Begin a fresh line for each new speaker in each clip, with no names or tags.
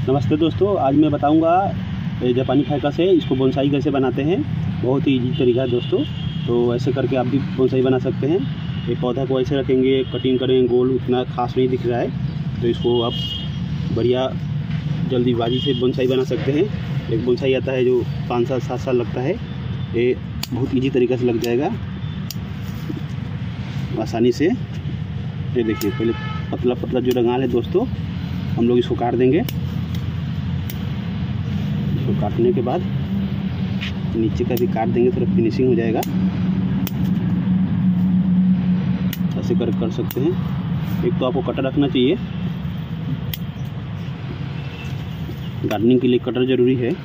नमस्ते दोस्तों, आज मैं बताऊंगा जापानी फाइकस है, इसको बोनसाई कैसे बनाते हैं। बहुत ही इजी तरीका है दोस्तों। तो ऐसे करके आप भी बोनसाई बना सकते हैं। एक पौधा को ऐसे रखेंगे, कटिंग करेंगे, गोल उतना खास नहीं दिख रहा है तो इसको आप बढ़िया जल्दीबाजी से बोनसाई बना सकते हैं। एक बोनसाई आता है जो 5 साल 7 साल लगता है, ये बहुत ईजी तरीक़ा से लग जाएगा आसानी से। ये देखिए, पहले पतला पतला जो रंगाल है दोस्तों, हम लोग इसको काट देंगे। इसको काटने के बाद नीचे का भी काट देंगे, थोड़ा फिनिशिंग हो जाएगा। ऐसे कर सकते हैं। एक तो आपको कटर रखना चाहिए, गार्डनिंग के लिए कटर ज़रूरी है।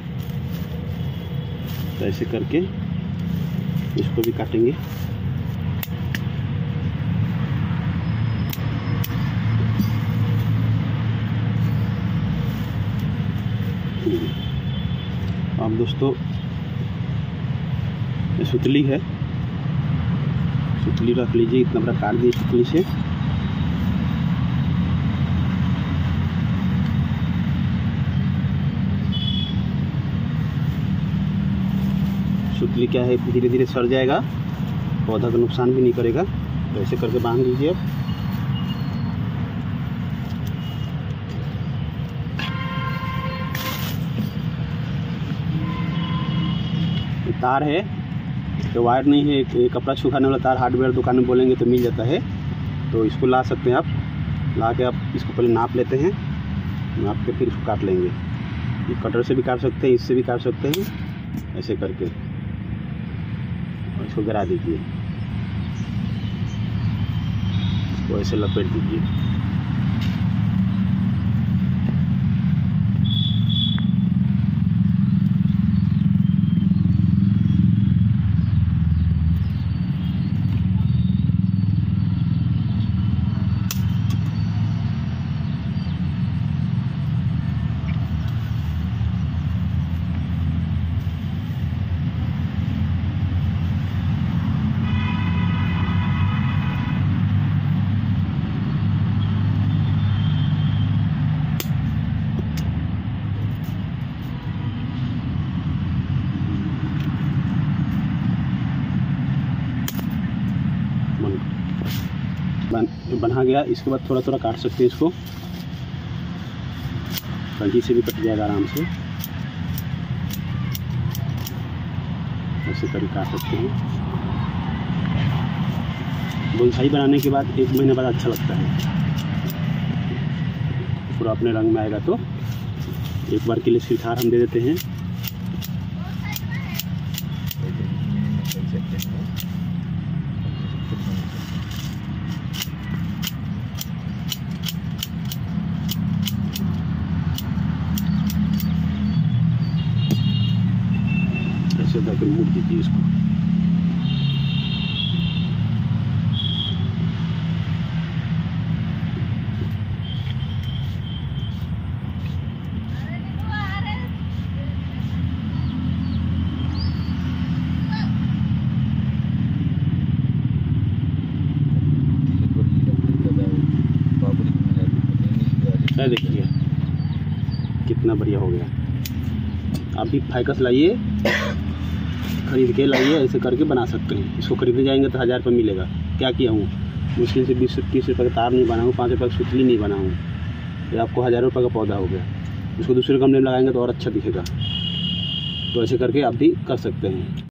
तो ऐसे करके इसको भी काटेंगे। अब दोस्तों ये सुतली है, सुतली रख लीजिए। इतना बड़ा काट दिए सुतली से। सुतली क्या है, धीरे धीरे सड़ जाएगा, पौधा का नुकसान भी नहीं करेगा। तो ऐसे करके बांध लीजिए। अब तार है, तो वायर नहीं है, एक कपड़ा सुखाने वाला तार हार्डवेयर दुकान में बोलेंगे तो मिल जाता है। तो इसको ला सकते हैं आप। ला के आप इसको पहले नाप लेते हैं, नाप के फिर इसको काट लेंगे। ये कटर से भी काट सकते हैं, इससे भी काट सकते हैं। ऐसे करके और इसको गिरा दीजिए, इसको ऐसे लपेट दीजिए। बना गया। इसके बाद थोड़ा थोड़ा काट सकते हैं इसको, कंची से भी कट जाएगा आराम से। ऐसे करके काट सकते हैं। बोनसाई बनाने के बाद 1 महीने बाद अच्छा लगता है, पूरा अपने रंग में आएगा। तो एक बार के लिए सिखार हम दे देते हैं। ऐसे करके मूड दीजिए इसको। देखिए कितना बढ़िया हो गया। आप भी फाइकस लाइए, खरीद के लाइए, ऐसे करके बना सकते हैं। इसको खरीदने जाएंगे तो 1000 रुपये मिलेगा। क्या किया हूँ, मुश्किल से 20-30 रुपये का तार नहीं बना हूँ, 5 रुपये की सुतली नहीं बना हूँ। ये आपको 1000 रुपये का पौधा हो गया। इसको दूसरे गमले में लगाएंगे तो और अच्छा दिखेगा। तो ऐसे करके आप भी कर सकते हैं।